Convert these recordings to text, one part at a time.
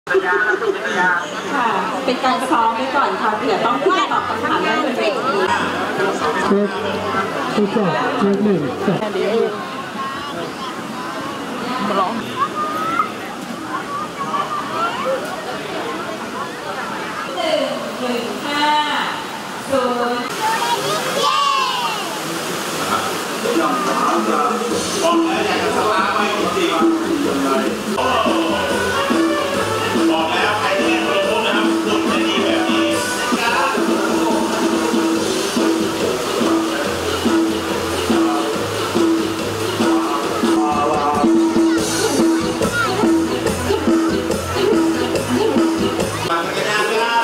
ค่ะเป็นการซ้อมไว้ก่อนค่ะเผื่อต้องขึ้นตอบคำถามได้บนเวทีเช็คทดสอบเช็คหนึ่งมาร้องบอกแล้วอยากจะสลาไปจริงๆบอกแล้วใครที่เล่นโปรโมทนะครับคุณจะดีแบบนี้มากันยากเลย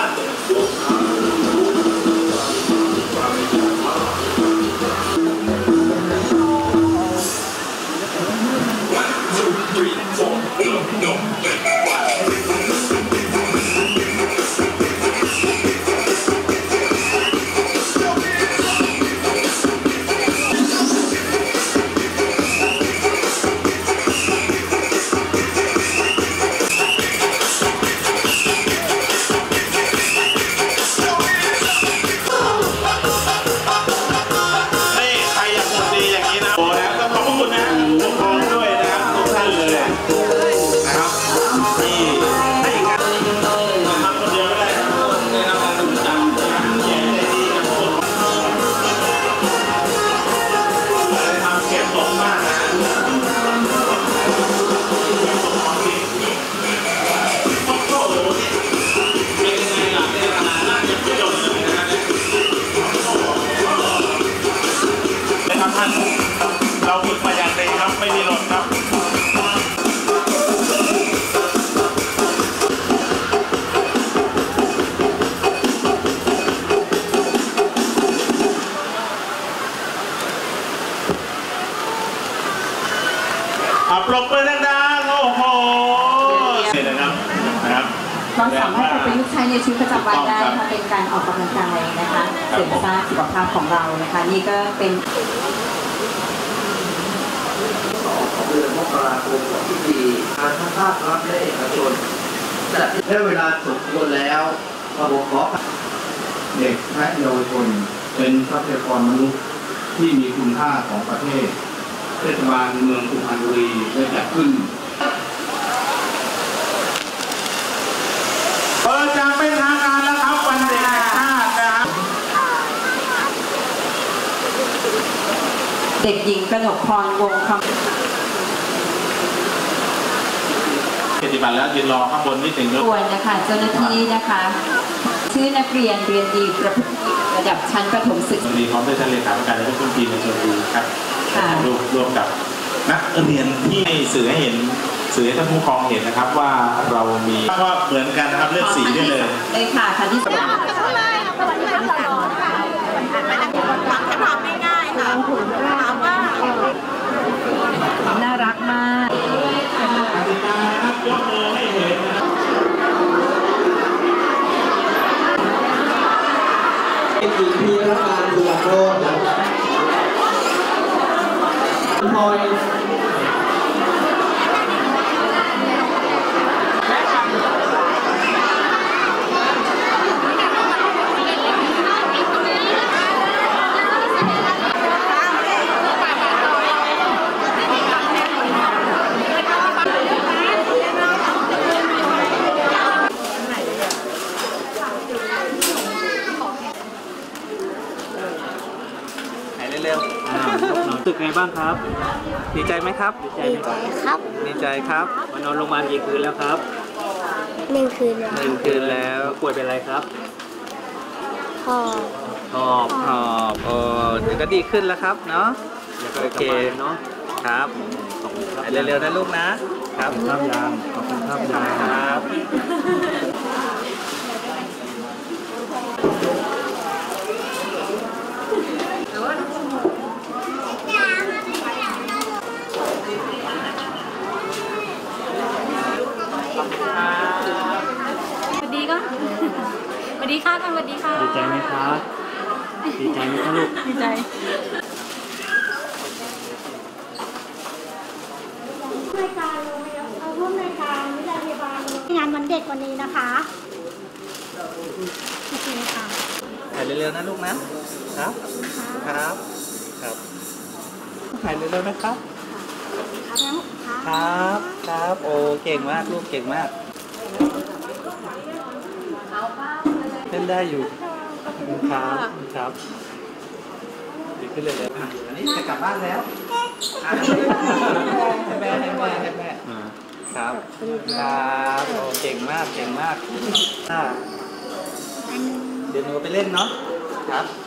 เราฝึกมาอย่างดีครับไม่มีหล่นครับปรบมือดังๆโอ้โหนี่นะครับเราสามารถเอาประยุกต์ใช้ในชีวิตประจำวันได้ค่ะเป็นการออกกำลังกายนะคะเสริมสร้างสุขภาพของเรานะคะนี่ก็เป็นเดือนมกราคมของทุกปีทางภาครัฐและเอกชนจัดได้เวลาสมควรแล้วผมขอเด็กและเยาวชนเป็นทรัพยากรมนุษย์ที่มีคุณค่าของประเทศเทศบาลเมืองสุพรรณบุรีได้จัดขึ้นเปิดจางเป็นทางการแล้วครับวันเด็กแห่งชาตินะครับเด็กหญิงกนกพรวงคำปฏิบัติแล้วยืนรอข้างบนนิดหนึ่งด้วยควรนะคะเจ้าหน้าที่นะคะชื่อนักเรียนเรียนดีประพฤติระดับชั้นประถมศึกษาดีพร้อมด้วยท่านเลขาธิการและผู้ทีมในชลบุรีครับรวมกับนักเรียนที่สื่อให้เห็นสื่อให้ท่านผู้ปกครองเห็นนะครับว่าเรามีว่าเหมือนกันนะครับเลือกสีได้เลยเลยค่ะค่ะที่ถามง่ายๆค่ะถามว่าน่ารักมากกติกาครับยกมือให้เห็นเป็นหญิงพีรการสุวรรณโรจน์พลอยรู้สึกไงบ้างครับดีใจไหมครับดีใจครับดีใจครับมานอนโรงพยาบาลกี่คืนแล้วครับ 1 คืนแล้ว 1 คืนแล้วป่วยเป็นอะไรครับหอบเดี๋ยวก็ดีขึ้นแล้วครับเนาะโอเคเนาะครับเร็วๆนะลูกนะครับข้ามยางขอบคุณข้ามยางครับสวัสดีค่ะสวัสดีค่ะดีใจไหมครับดีใจไหมครับลูกดีใจรายการเราเอาร่วมรายการวิทยาบาลงานวันเด็กวันนี้นะคะโอเคค่ะถ่ายเร็วๆนะลูกนะครับ ครับ ครับถ่ายเร็วๆนะครับ ครับ ครับ โอ้เก่งมากลูกเก่งมากเล่นได้อยู่ครับครับดีขึ้นเลยเลยอันนี้จะกลับบ้านแล้วให้แม่ครับครับโอ้เก่งมากเก่งมากเดี๋ยวหนูไปเล่นเนาะครับ